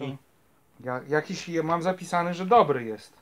to... Jakiś mam zapisany, że dobry jest.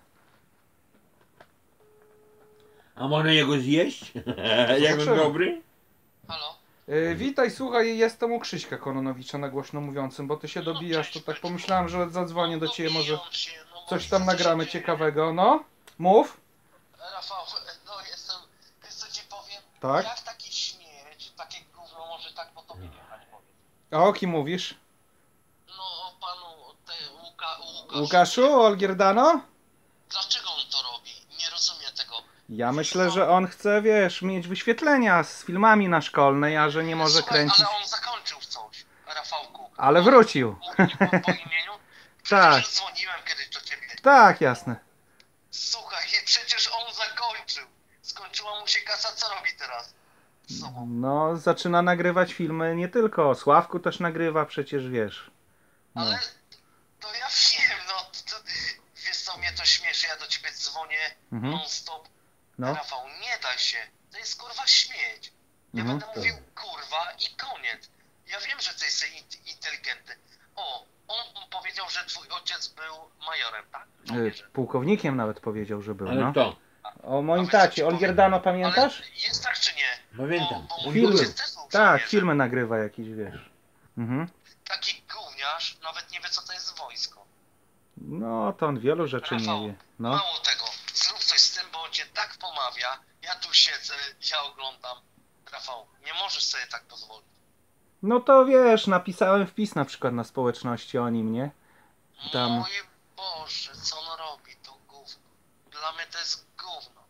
A można jego zjeść? Jak on Zobaczymy. dobry? Halo? Witaj, słuchaj, jestem u Krzyśka Kononowicza na głośno mówiącym, bo ty się dobijasz, to tak pomyślałem, że zadzwonię do ciebie, może coś tam nagramy ciekawego, no? Mów. Rafał, no jestem, wiesz co ci powiem? Tak? Jak taki śmieć, takie gówno może tak po tobie jechać, powiedz. A o kim mówisz? No panu, Łukasz. Łukaszu, Olgierdano? Dlaczego on to robi? Nie rozumiem tego. Ja myślę, że on chce, wiesz, mieć wyświetlenia z filmami na szkolnej, a że nie może Słuchaj, kręcić. ale on zakończył coś, Rafałku. Ale wrócił. Mógł mi po imieniu? Tak. Przecież dzwoniłem kiedyś do ciebie. Tak, jasne. Słuchaj, przecież on zakończył. Skończyła mu się kasa, co robi teraz? Z sobą. No, zaczyna nagrywać filmy nie tylko o Sławku, też nagrywa, przecież wiesz. No. Ale to ja wiem, no wiesz co, mnie to śmieszy, ja do ciebie dzwonię non stop. No. Rafał, nie daj się, to jest kurwa śmieć. Ja będę mówił kurwa i koniec. Ja wiem, że ty jesteś inteligentny. O, on powiedział, że twój ojciec był majorem, tak? Pułkownikiem nawet powiedział, że był, Ale no. kto? O moim A wiesz, co tacie, ci powiem? Olgierdano, pamiętasz? Ale jest tak czy nie? Pamiętam. Bo mój Filmy. ojciec też był Tak, żołnierzem. filmy nagrywa jakieś, wiesz. Taki gówniarz nawet nie wie, co to jest wojsko. No, to on wielu rzeczy Rafał, nie wie. No. mało tego, zrób coś z tym, bo on cię tak pomawia. Ja tu siedzę, ja oglądam. Rafał, nie możesz sobie tak pozwolić. No to wiesz, napisałem wpis na przykład na społeczności o nim, nie? Tam. Mój Boże, co on robi, to gówno. Dla mnie to jest gówno.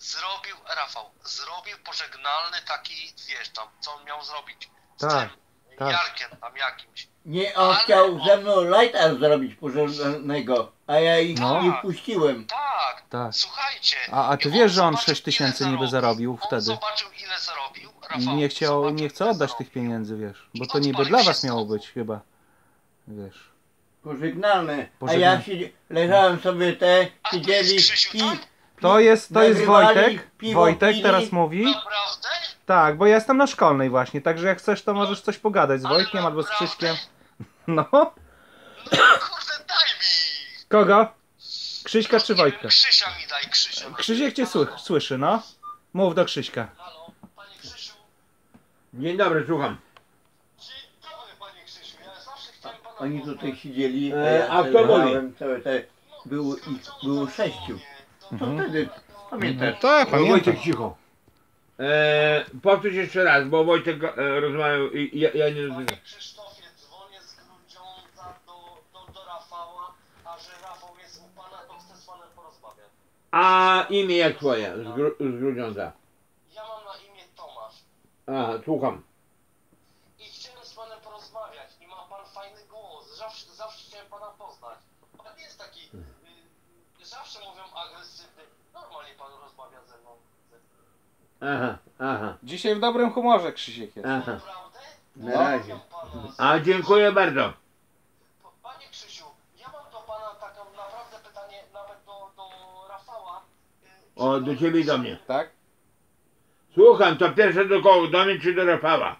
Zrobił pożegnalny taki, wiesz tam, co on miał zrobić. Z Tak, tym tak. Jarkiem tam jakimś. Nie, on Ale chciał ze mną lighta zrobić porządnego, a ja ich No. nie wpuściłem. Tak, Tak. tak. Słuchajcie. A ty i wiesz, że on zobaczył, 6 tysięcy ile niby zarobił On wtedy. zobaczył, ile zarobił, Rafał. Nie zobaczył, chce ile oddać zarobił. tych pieniędzy, wiesz. Bo I to niby odpalił dla się was z miało domu. być chyba. Wiesz. Pożegnalne. A Pożegnalne. ja leżałem sobie te, A tu siedzieli, jest Krzysiu tam? To jest nagrywali, Wojtek. piwo Wojtek pili. teraz mówi. Naprawdę? Tak, bo ja jestem na szkolnej właśnie, także jak chcesz, to możesz coś pogadać z Ale Wojtkiem albo z naprawdę? Krzyśkiem. No. No kurde, daj mi! Kogo? Krzyśka czy Nie wiem, Wojtka? Krzysia mi daj, Krzysia. Krzysiek cię słyszy, no. Mów do Krzyśka. Halo, panie Krzysiu. Dzień dobry, słucham. Dzień dobry, panie Krzysiu. Ja zawsze chciałem pana Oni poznać. tutaj siedzieli, a kto leżałem, było 6. To wtedy, pamiętasz? Tak, Wojtek, cicho. Powtórz jeszcze raz, bo Wojtek rozmawiał i ja nie rozumiem. Panie Krzysztofie, dzwonię z Grudziądza do Rafała, a że Rafał jest u pana, to chcę z panem porozmawiać. A imię jak twoje z Grudziądza? Ja mam na imię Tomasz Aha, słucham. i chciałem z panem porozmawiać i ma pan fajny głos. Zawsze chciałem pana poznać. Pan jest taki, zawsze mówią agresywny. Normalnie pan rozmawia ze mną. Aha. Dzisiaj w dobrym humorze Krzysiek jest. Aha. Naprawdę? Na razie. A dziękuję bardzo. Panie Krzysiu, ja mam do pana taką naprawdę pytanie nawet do Rafała. O, do ciebie i do mnie. Tak? Słucham, to pierwsze do kogo? Do mnie czy do Rafała?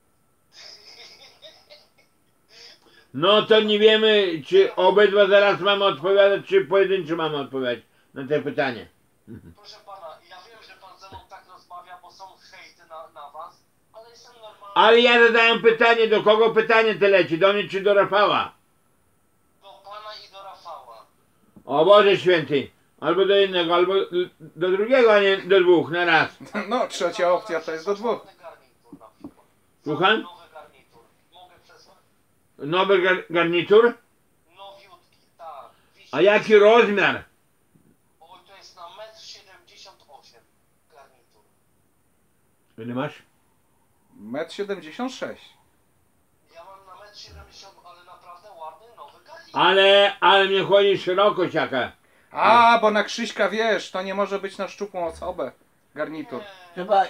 No to nie wiemy, czy obydwa zaraz mamy odpowiadać, czy pojedynczy mamy odpowiadać na te pytanie. Proszę pana, ja wiem, że pan ze mną tak rozmawia, bo są hejty na was, ale jestem normalny. Ale ja zadałem pytanie, do kogo pytanie te leci? Do mnie czy do Rafała? Do pana i do Rafała. O Boże Święty. Albo do jednego, albo do drugiego, a nie do dwóch na raz. No, trzecia opcja to jest do dwóch. Nowy garnitur na przykład. Słucham? Nowy garnitur. Mogę przesłać? Nowy garnitur? Nowiutki, tak. A jaki rozmiar? Oj, to jest na 1,78 m garnitur. Ile masz? 1,76 m. Ja mam na 1,70 m, ale naprawdę ładny nowy garnitur. Ale mnie chodzi szerokość jaka. A, bo na Krzyśka wiesz, to nie może być na szczupłą osobę. Garnitur. Trzeba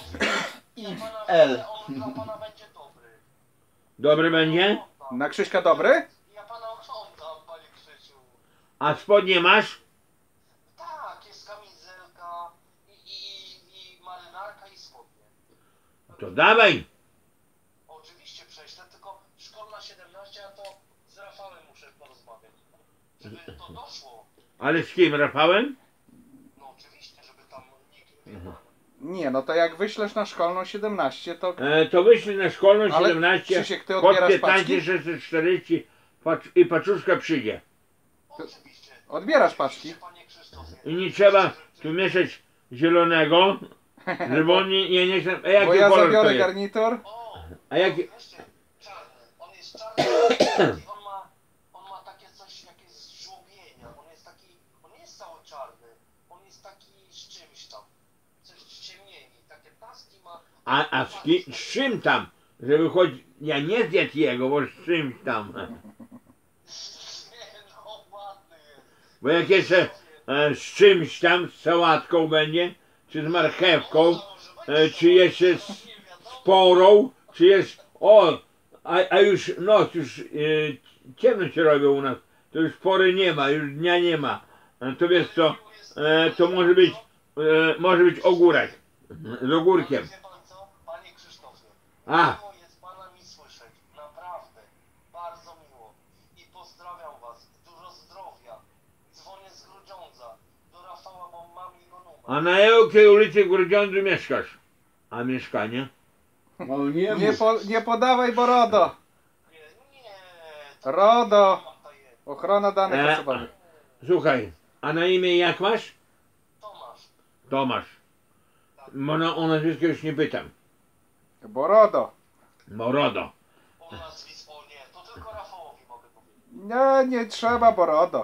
XL. On dla pana będzie dobry. Dobry będzie? Na Krzyśka dobry? Ja pana oglądam, panie Krzysiu. A spodnie masz? Tak, jest kamizelka i marynarka i spodnie. To dawaj. Oczywiście prześlę, tylko szkolna 17, a to z Rafałem muszę porozmawiać. żeby to doszło. Ale z kim? Rafałem? No oczywiście, żeby tam nikt nie wiedział. Nie, no to jak wyślesz na szkolną 17, to To wyszli na szkolną Ale, 17, Krzysiek, ty pod odbierasz 15, paczki? 640 i paczuszka przyjdzie. Oczywiście. odbierasz paczki. Panie Krzysztofie. I nie trzeba tu mieszać zielonego, żeby on nie chcę. A jaki Bo ja kolor to zabiorę jest? garnitur. O, A jaki? wreszcie, czarny. On jest czarny i on ma takie coś, jakieś żłobienia. On nie jest cały czarny. On jest taki z czymś tam. Coś ciemnieni. Takie paski ma. Z czym tam? Żeby choć ja nie zjadł jego, bo z czymś tam. Nie, no ładny jest. Bo jak jeszcze z czymś tam, z sałatką będzie, czy z marchewką, czy jeszcze z porą, czy jest, a już noc, już ciemno się robi u nas, to już pory nie ma, już dnia nie ma. To wiesz co, to może być ogórek, z ogórkiem. Wie pan co? Panie Krzysztofie. A, Miło jest pana mi słyszeć. Naprawdę. Bardzo miło. I pozdrawiam was. Dużo zdrowia. Dzwonię z Grudziądza. Do Rafała, bo mam jego numer. a na jakiej ulicy w Grudziądzu mieszkasz? A mieszkanie? No nie Nie, mów. nie podawaj, bo RODO. Nie. RODO. Nie mam tajemnic. Ochrona danych osobowych. Słuchaj, a na imię jak masz? Tomasz. Tomasz. O nazwisko już nie pytam. Bo RODO. Morodo. O nazwisko nie. To tylko Rafałowi mogę powiedzieć. Nie trzeba, bo RODO.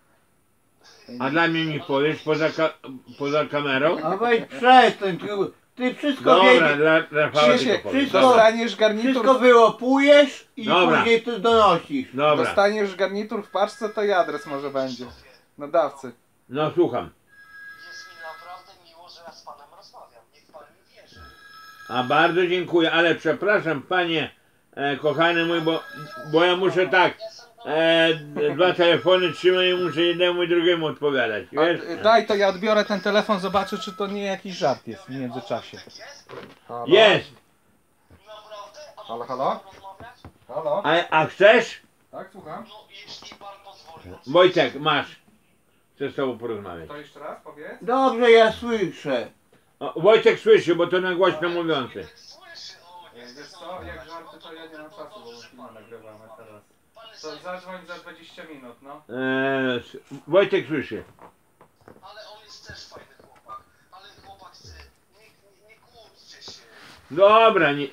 A dla mnie nie powiesz poza kamerą? A weź przestań, ty wszystko Dobra, wiedziesz. dla Rafała Krzysiek, tylko powiem. wszystko- dostaniesz garnitur, Wszystko wyłopujesz i Dobra. później ty donosisz. Dobra, dostaniesz garnitur w paczce, to i adres może będzie. Nadawcy. no słucham. Jest mi naprawdę miło, że ja z panem rozmawiam. Niech pan mi wierzy. A bardzo dziękuję, ale przepraszam panie kochany mój, bo ja muszę tak, dwa telefony trzymać i muszę jednemu i drugiemu odpowiadać, wiesz? Daj, to ja odbiorę ten telefon, zobaczę, czy to nie jakiś żart jest w międzyczasie. Jest? Halo? Jest! Naprawdę? A Halo, mogę halo? z panem rozmawiać? Halo? A chcesz? Tak, słucham. No, jeśli pan pozwoli. Wojtek, masz. Chcę z tobą porozmawiać. To jeszcze raz powiedz. Dobrze, ja słyszę. Wojtek słyszy, bo to na głośno mówiący. Tak słyszy, o, nie Wiesz co, jak żarty, to ja nie mam czasu, bo filmy nagrywamy teraz. To zadzwoń za 20 minut, no. Wojtek słyszy. Ale on jest też fajny chłopak. Ale chłopak, nie kłóćcie się. Dobra, nie.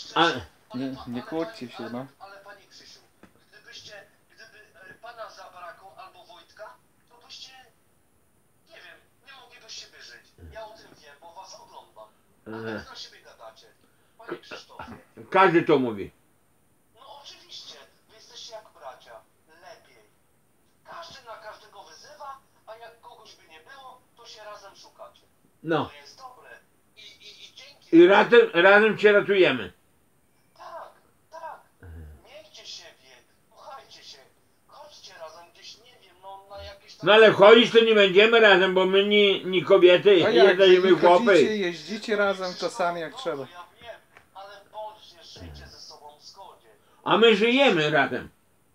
Nie kłóćcie się, no. Ale panie Krzysiu, gdyby pana zabrakło albo Wojtka, to byście, nie wiem, nie moglibyście wyżyć. Ja o tym wiem, bo was oglądam. A jak na siebie gadacie? Panie Krzysztofie, Każdy to mówi. no oczywiście, wy jesteście jak bracia. Lepiej. Każdy na każdego wyzywa, a jak kogoś by nie było, to się razem szukacie. No. To jest dobre. I dzięki... I razem cię ratujemy. Tak, tak. Miejcie siebie, kochajcie się. Chodźcie razem gdzieś, nie wiem, no na jakieś tam... No ale chodzić to nie będziemy razem, bo my nie kobiety, A jak jesteśmy chłopy. chodzicie, jeździcie razem czasami jak trzeba. Ja wiem, ale bądźcie, żyjcie ze sobą w zgodzie. A my żyjemy razem.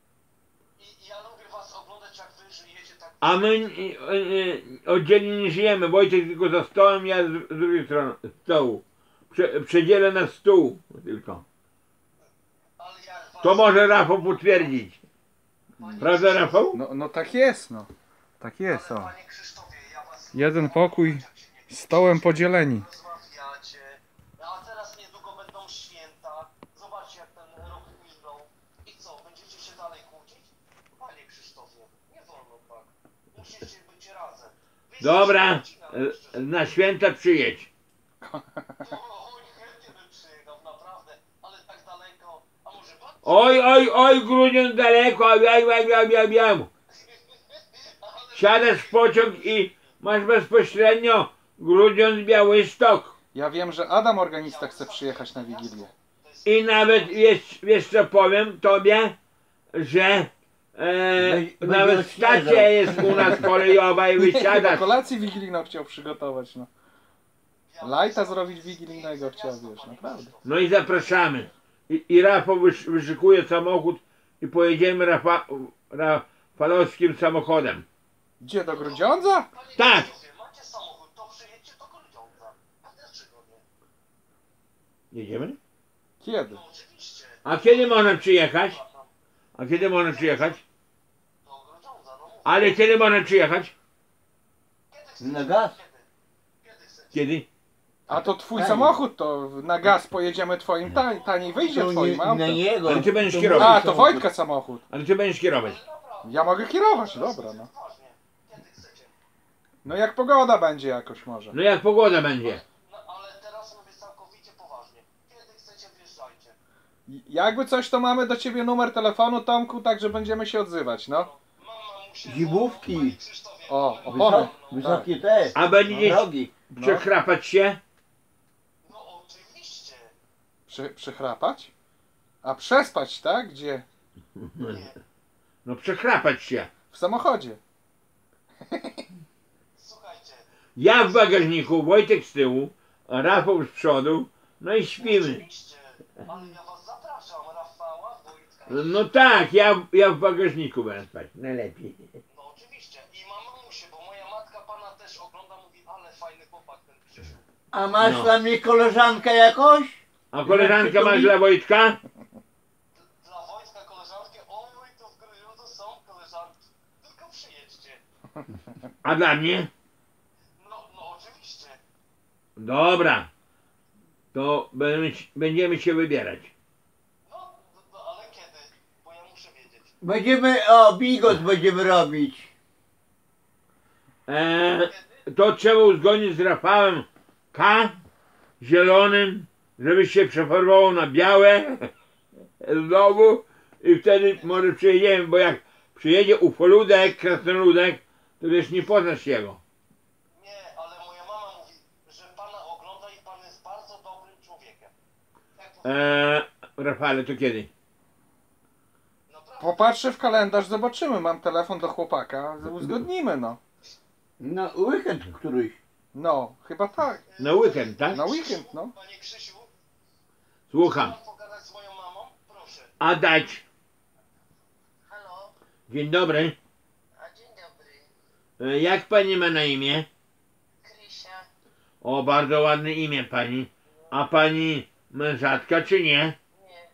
I ja lubię was oglądać, jak wy żyjecie tak... A my oddzielnie nie żyjemy. Wojtek tylko za stołem, ja z drugiej strony stołu. Przedzielę na stół tylko. Ale jak was... To może Rafał potwierdzić. Prawda, Rafał? No tak jest, no. Tak jest, Ale, o. panie Krzysztofie, ja was... Jeden pokój, stołem podzieleni. Rozmawiacie, a teraz niedługo będą święta. Zobaczcie, jak ten rok minął. I co, będziecie się dalej kłócić? Panie Krzysztofie, nie wolno tak. Musicie być razem. Wy Dobra, jesteście rodziną, na święta przyjedź. Oj, chętnie bym przyjechał, naprawdę. Ale tak daleko. A może pan? Oj, Grudziądz daleko, wiem. Ale Siadasz w pociąg i masz bezpośrednio Grudziądz, Białystok. Ja wiem, że Adam organista chce przyjechać na Wigilię. I nawet wiesz co powiem tobie, że nawet stacja jest u nas kolejowa i Na wysiadasz. kolację wigilijną chciał przygotować, no. Lajta zrobić wigilijnego chciał, wiesz, naprawdę. No i zapraszamy. I Rafał wyszykuje samochód i pojedziemy falowskim samochodem. Gdzie, do Grudziądza? Panie Tak. Krzysztofie, macie samochód, to przyjedźcie do Grudziądza. A dlaczego nie? Jedziemy? Kiedy? No oczywiście. A kiedy można przyjechać? A kiedy można przyjechać? Do Grudziądza, no mów. Ale kiedy można przyjechać? Kiedy chcecie? Na gaz? Kiedy chcecie? Kiedy? A to twój Taniej. samochód, to na gaz pojedziemy twoim, taniej wyjdzie To twoim nie, autem. na niego. Ale ty będziesz To kierował. A, mój to samochód. Wojtka samochód. Ale ty będziesz kierować. Ale naprawdę. Ja mogę kierować, dobra no. Poważnie. Kiedy chcecie? No jak pogoda będzie jakoś może. No jak pogoda będzie? No ale teraz mówię całkowicie poważnie. Kiedy chcecie, wjeżdżajcie. Jakby coś, to mamy do ciebie numer telefonu, Tomku, także będziemy się odzywać, no. Mam mamusię, Zimówki. panie Krzysztofie. O, opony. Wysokie te. A będziesz Drogi. przekrapać się? No oczywiście. Przychrapać? A przespać, tak? Gdzie? Nie. No przekrapać się. W samochodzie. Słuchajcie. Ja w bagażniku, Wojtek z tyłu, a Rafał z przodu, no i śpimy. Oczywiście. Ale ja was zapraszam, Rafała, Wojtka. No tak, ja w bagażniku będę spać, najlepiej. No oczywiście. I mam mamusię, bo moja matka pana też ogląda, mówi, ale fajny chłopak ten Krzysiu. A masz No. dla mnie koleżankę jakąś? A koleżankę masz dla Wojtka? Dla Wojtka koleżanki, oj, to w Grudziądzu są koleżanki. Tylko przyjedźcie. A dla mnie? No oczywiście. Dobra. To będziemy się wybierać. No, ale kiedy? Bo ja muszę wiedzieć. Będziemy, bigos będziemy robić. To trzeba uzgodnić z Rafałem K. Zielonym, żeby się przeformował na białe znowu i wtedy może przyjedziemy, bo jak przyjedzie ufoludek, krasnoludek, to wiesz, nie poznasz jego. Nie, ale moja mama mówi, że pana ogląda i pan jest bardzo dobrym człowiekiem. Jak to Rafale, to kiedy? naprawdę? Popatrzę w kalendarz, zobaczymy. Mam telefon do chłopaka. Uzgodnimy, no. Na weekend któryś. No, chyba tak. Na weekend, tak? Na weekend, no. Panie Krzysiu, Słucham. pan pogadać z moją mamą? Proszę. A dać. Halo? Dzień dobry. A dzień dobry. Jak pani ma na imię? Krysia. O, bardzo ładne imię pani. A pani mężatka czy nie? Nie,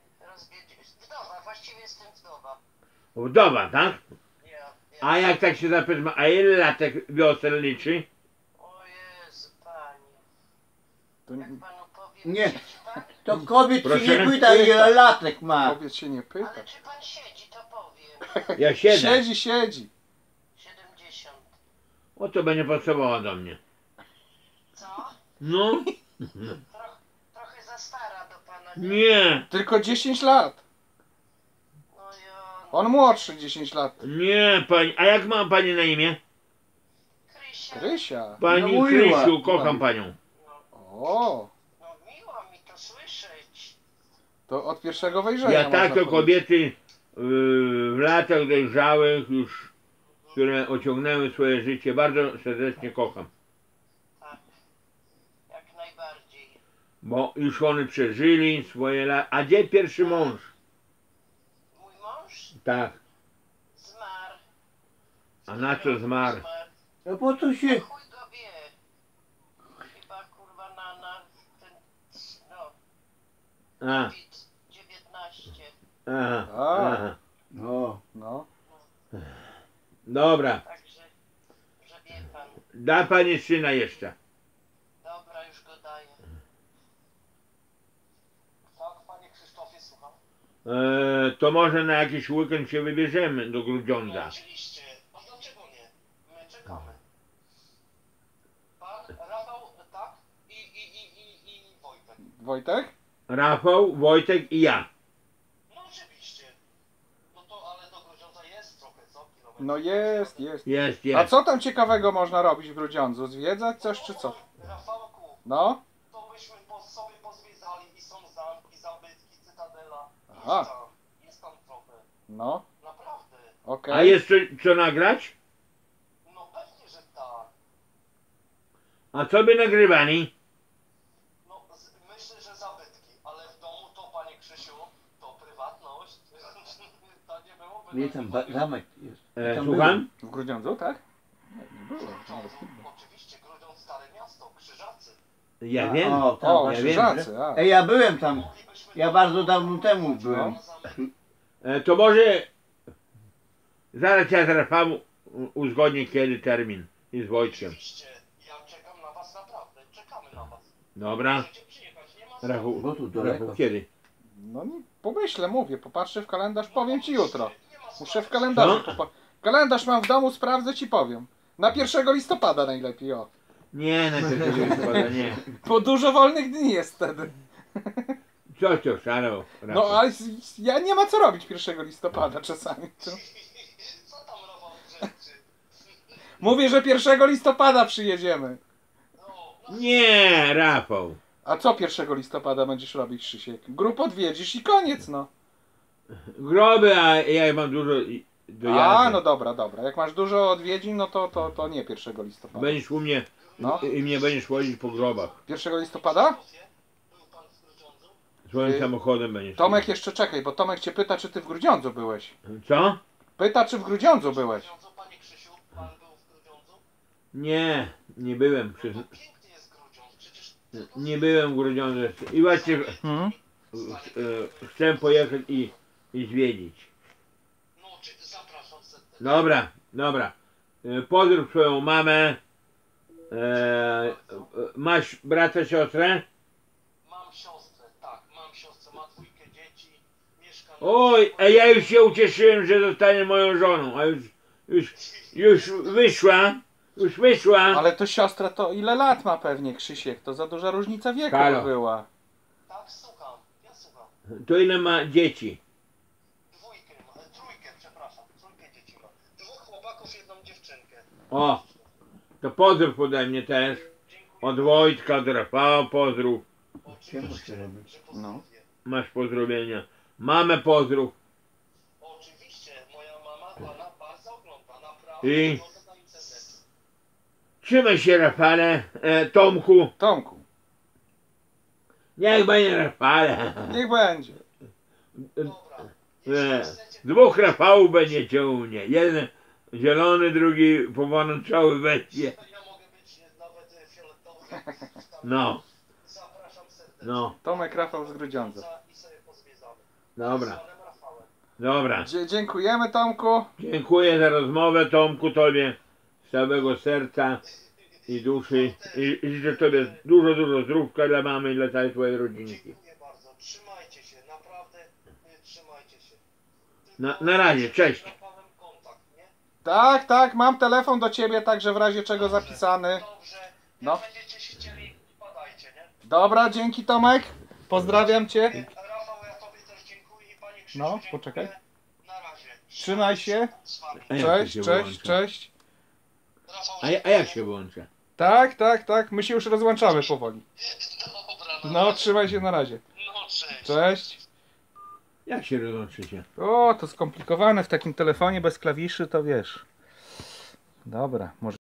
wdowa, właściwie jestem wdowa. Wdowa, tak? Ja. A jak tak się zapytam, a ile latek wiosel liczy? O Jezu, panie. To Jak panu powiem, Nie. siedzi pan? To kobiet się Proszę? nie pyta, ile latek ma. kobiet się nie pyta. Ale czy pan siedzi, to powiem. Ja siedzę. Siedzi. 70. O, to będzie pasowała do mnie. Co? No, Trochę za stara do pana. nie, Tylko 10 lat. No ja... On młodszy 10 lat. nie pani. A jak ma pani na imię? Krysia. Krysia. Pani No mówiła. Krysiu, kocham panią. O, No miło mi to słyszeć. to od pierwszego wejrzenia. Ja można tak to powiedzieć. kobiety w latach dojrzałych już, które ociągnęły swoje życie, bardzo serdecznie kocham. Tak. Jak najbardziej. Bo już one przeżyli swoje lata. A gdzie pierwszy mąż? Mój mąż Tak. zmarł. A na co zmarł? No po co się... Chuj go wie. Chyba kurwa na ten... No, A, COVID-19. aha, A. aha. No. No. Dobra. Także, że wie pan. Da pani syna jeszcze. Dobra, już go daję. Tak, panie Krzysztofie, słucham. To może na jakiś weekend się wybierzemy do No, Grudziądza. oczywiście. A dlaczego nie? My czekamy. Pan, Rafał, tak? I Wojtek. Wojtek? Rafał, Wojtek i ja. No oczywiście. No to, ale do Grudziądza jest trochę, co? Kilometr. No jest, jest. Jest, A jest. co tam ciekawego można robić w Grudziądzu? Zwiedzać coś czy co? Rafałku, No? to byśmy sobie pozwiedzali i są zamki, zabytki, cytadela. Aha. Jest tam trochę. No, Naprawdę. okej. A jest co nagrać? No pewnie, że tak. A co by nagrywali? No myślę, że zabytki, ale w domu to, panie Krzysiu, to prywatność. To nie byłoby Nie, tam zamek jest. Tam Słucham? W Grudziądzu, tak? Nie było. Oczywiście, Grudziądz, Stare Miasto, Krzyżacy. Ja byłem. wiem. O, tam O, właśnie. Krzyżacy, a. Ej, ja byłem tam. Moglibyśmy Ja bardzo dawno temu byłem. To może zaraz ja z Rafałem uzgodnię kiedy termin i z Wojtkiem. Oczywiście, ja czekam na was naprawdę, czekamy na was. Dobra? Możecie przyjechać, nie ma sprawy. Rafał, Bo tu daleko. Rafał kiedy? No nie, pomyślę, mówię, popatrzę w kalendarz, powiem ci jutro. Nie ma Muszę w sprawy. kalendarzu. Co? Kalendarz mam w domu, sprawdzę ci powiem. Na 1 listopada najlepiej, o. Nie, na tego listopada nie. Bo dużo wolnych dni jest wtedy. Co to szalał, No Rafał? ale ja nie ma co robić 1 listopada czasami. Co tam Rafał rzeczy? Mówię, że 1 listopada przyjedziemy. No, Nie, Rafał. A co 1 listopada będziesz robić, Krzysiek? Grup odwiedzisz i koniec, no. Groby, a ja mam dużo do jazdy. A, no dobra, dobra. Jak masz dużo odwiedzin, no to nie 1 listopada. Będziesz u mnie No. i mnie będziesz wozić po grobach. 1 listopada? był pan w Grudziądzu? Swoim samochodem będziesz. Tomek jeszcze czekaj, bo Tomek cię pyta, czy ty w Grudziądzu byłeś. Co? Pyta, czy w Grudziądzu byłeś. Panie Krzysiu, pan był w Grudziądzu? Nie, nie byłem. No piękny jest Grudziądz, przecież... Nie byłem w Grudziądzu jeszcze. I właśnie chcę pojechać i zwiedzić. No, zapraszam serdecznie. Dobra, dobra. Pozdrów swoją mamę. Masz brata, siostrę? Mam siostrę, tak, mam siostrę, ma 2 dzieci, mieszka na... Oj, a ja już się ucieszyłem, że zostanie moją żoną, a już wyszła. Już wyszła. Ale to siostra to ile lat ma pewnie, Krzysiek? To za duża różnica wieku Halo. była. Tak, słucham, ja słucham. To ile ma dzieci? 2, 3, przepraszam, 3 dzieci ma. 2 chłopaków, 1 dziewczynkę. O, to pozdrów ode mnie też. Dziękuję. Od Wojtka, od Rafała pozdrów. Czemu Oczywiście, się robi? że No. pozdrowię. Masz pozdrowienia. Mamę pozdrów. Oczywiście, moja mama pana bardzo ogląda, naprawdę I? ogląda na internecie. Trzymaj się, Rafale. Tomku. Tomku, Niech będzie, Rafale. niech będzie. Dobra, E, jeśli chcecie, 2 Rafałów będzie ciągnie. Jeden zielony, drugi pomarańczowy będzie. to ja mogę być nawet fioletowy. No, Zapraszam serdecznie. no. Tomek Rafał z Grudziądza. I sobie pozwiedzamy. Dobra, Z panem Rafałem. dobra. Dziękujemy, Tomku. Dziękuję za rozmowę, Tomku, tobie z całego serca i duszy. I życzę tobie dużo, dużo zdrówka dla mamy i dla całej twojej rodzinki. Dziękuję bardzo. Trzymajcie się, naprawdę trzymajcie się. Na razie, cześć. Z Rafałem kontakt, nie? Tak, tak, mam telefon do ciebie, także w razie czego zapisany. Dobrze. Jak No. będziecie się chcieli, padajcie, nie? Dobra, dzięki Tomek. Pozdrawiam cię. Rafał, ja tobie też dziękuję i pani Krzysiu, No, dziękuję. poczekaj. Na razie. Trzymaj się. Z wami. A jak to Cześć, się cześć, wyłącza? cześć. Rafał, A jak się włącza? Tak, tak, tak, my się już rozłączamy powoli. Dobra, No, trzymaj się na razie. no cześć. Cześć. Jak się rozłączycie? O, to skomplikowane w takim telefonie bez klawiszy, to wiesz. Dobra, może.